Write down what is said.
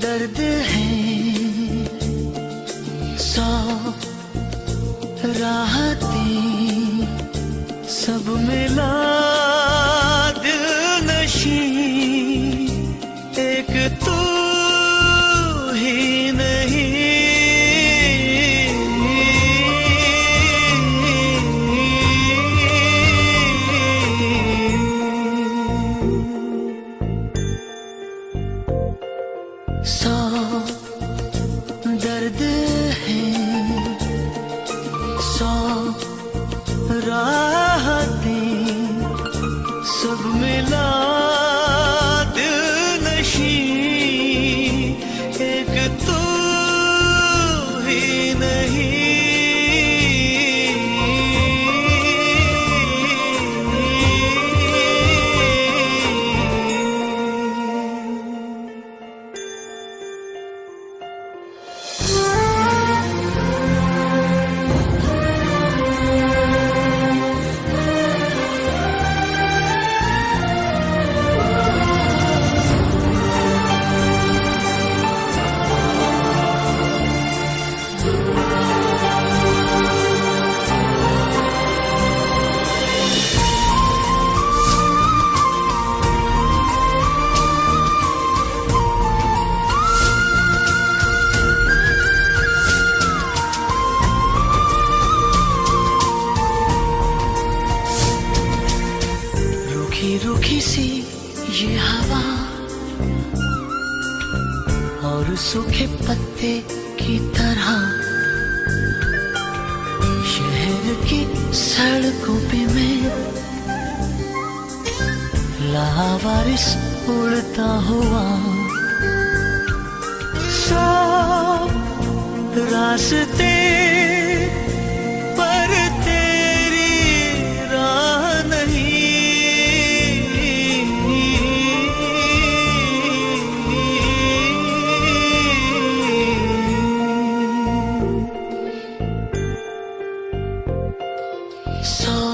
दर्द है सौ राहतें सब मिला दिल नशी एक तू ही नहीं। सौ दर्द है सौ राहतें सब मिला दिल नशी एक तू ही नहीं। रूखी सी ये हवा और सूखे पत्ते की तरह शहर की सड़कों पे मैं लावारिस उड़ता हुआ। सौ रास्ते पर तेरी राह नहीं। सौ